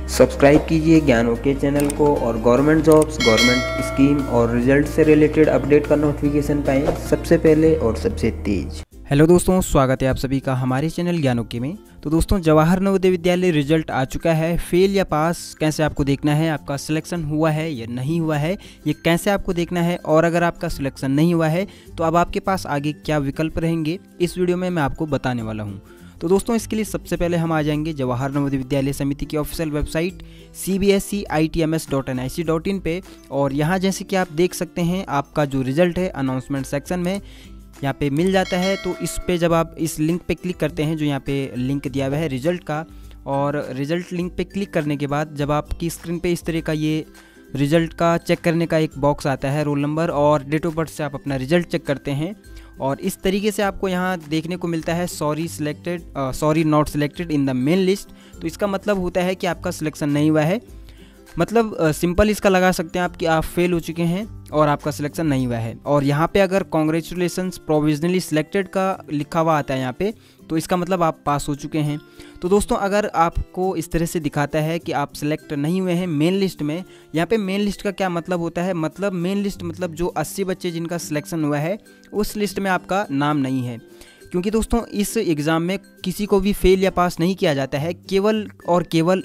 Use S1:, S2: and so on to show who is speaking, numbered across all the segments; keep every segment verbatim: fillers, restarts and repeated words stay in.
S1: Subscribe कीजिए ज्ञान okay channel को और गवर्नमेंट जॉब्स, गवर्नमेंट स्कीम और रिजल्ट से रिलेटेड अपडेट का नोटिफिकेशन पाएं सबसे पहले और सबसे तेज।
S2: हेलो दोस्तों, स्वागत है आप सभी का हमारे चैनल ज्ञान ओके में। तो दोस्तों, जवाहर नवोदय विद्यालय रिजल्ट आ चुका है। फेल या पास कैसे आपको देखना है, आपका सिलेक्शन हुआ है या नहीं हुआ है, ये कैसे आपको देखना है, और अगर आपका सिलेक्शन नहीं हुआ है तो अब आपके पास आगे क्या विकल्प रहेंगे, इस वीडियो में मैं आपको बताने वाला हूँ। तो दोस्तों, इसके लिए सबसे पहले हम आ जाएंगे जवाहर नवोदय विद्यालय समिति की official website C B S C I T M S dot N I C dot in पे। और यहाँ जैसे कि आप देख सकते हैं, आपका जो रिजल्ट है अनाउंसमेंट सेक्शन में यहाँ पे मिल जाता है। तो इस पे जब आप इस लिंक पे क्लिक करते हैं, जो यहाँ पे लिंक दिया हुआ है रिजल्ट का, और रिजल्ट लिंक पे क्लिक करने के बाद जब आपकी स्क्रीन पे इस तरह का ये रिजल्ट का चेक करने का एक बॉक्स आता है, रोल नंबर और डेट ऑफ बर्थ से आप अपना रिजल्ट चेक करते हैं। और इस तरीके से आपको यहाँ देखने को मिलता है sorry selected sorry not selected in the main list. तो इसका मतलब होता है कि आपका सिलेक्शन नहीं हुआ है। मतलब सिंपल uh, इसका लगा सकते हैं आप कि आप फेल हो चुके हैं और आपका सिलेक्शन नहीं हुआ है। और यहाँ पे अगर कॉन्ग्रेचुलेसन्स प्रोविजनली सिलेक्टेड का लिखा हुआ आता है यहाँ पे, तो इसका मतलब आप पास हो चुके हैं। तो दोस्तों, अगर आपको इस तरह से दिखाता है कि आप सिलेक्ट नहीं हुए हैं मेन लिस्ट में, यहाँ पे मेन लिस्ट का क्या मतलब होता है, मतलब मेन लिस्ट मतलब जो अस्सी बच्चे जिनका सिलेक्शन हुआ है उस लिस्ट में आपका नाम नहीं है। क्योंकि दोस्तों, इस एग्ज़ाम में किसी को भी फेल या पास नहीं किया जाता है, केवल और केवल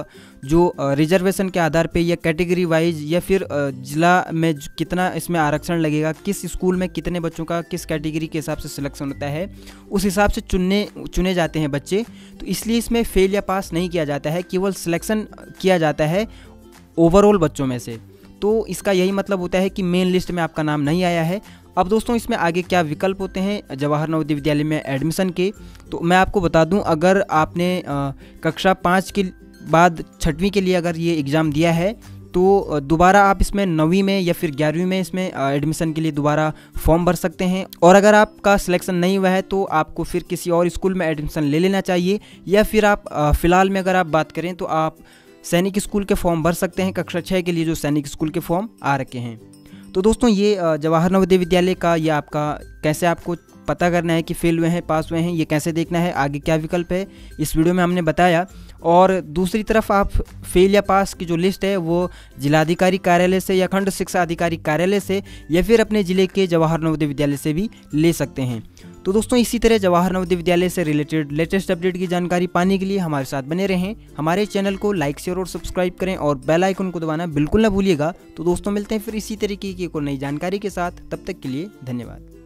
S2: जो रिजर्वेशन के आधार पे या कैटेगरी वाइज या फिर ज़िला में कितना इसमें आरक्षण लगेगा, किस स्कूल में कितने बच्चों का किस कैटेगरी के हिसाब से सिलेक्शन होता है, उस हिसाब से चुनने चुने जाते हैं बच्चे। तो इसलिए इसमें फेल या पास नहीं किया जाता है, केवल सिलेक्शन किया जाता है ओवरऑल बच्चों में से। तो इसका यही मतलब होता है कि मेन लिस्ट में आपका नाम नहीं आया है। अब दोस्तों, इसमें आगे क्या विकल्प होते हैं जवाहर नवोदय विद्यालय में एडमिशन के, तो मैं आपको बता दूं, अगर आपने कक्षा पाँच के बाद छठवीं के लिए अगर ये एग्ज़ाम दिया है तो दोबारा आप इसमें नवीं में या फिर ग्यारहवीं में इसमें एडमिशन के लिए दोबारा फॉर्म भर सकते हैं। और अगर आपका सिलेक्शन नहीं हुआ है तो आपको फिर किसी और स्कूल में एडमिशन ले लेना चाहिए, या फिर आप फ़िलहाल में अगर आप बात करें तो आप सैनिक स्कूल के फॉर्म भर सकते हैं कक्षा छः के लिए, जो सैनिक स्कूल के फॉर्म आ रखे हैं। तो दोस्तों, ये जवाहर नवोदय विद्यालय का ये आपका कैसे आपको पता करना है कि फेल हुए हैं पास हुए हैं, ये कैसे देखना है, आगे क्या विकल्प है, इस वीडियो में हमने बताया। और दूसरी तरफ आप फेल या पास की जो लिस्ट है वो जिलाधिकारी कार्यालय से या खंड शिक्षा अधिकारी कार्यालय से या फिर अपने ज़िले के जवाहर नवोदय विद्यालय से भी ले सकते हैं। तो दोस्तों, इसी तरह जवाहर नवोदय विद्यालय से रिलेटेड लेटेस्ट अपडेट की जानकारी पाने के लिए हमारे साथ बने रहें। हमारे चैनल को लाइक शेयर और सब्सक्राइब करें और बेल आइकन को दबाना बिल्कुल ना भूलिएगा। तो दोस्तों, मिलते हैं फिर इसी तरीके की कोई नई जानकारी के साथ, तब तक के लिए धन्यवाद।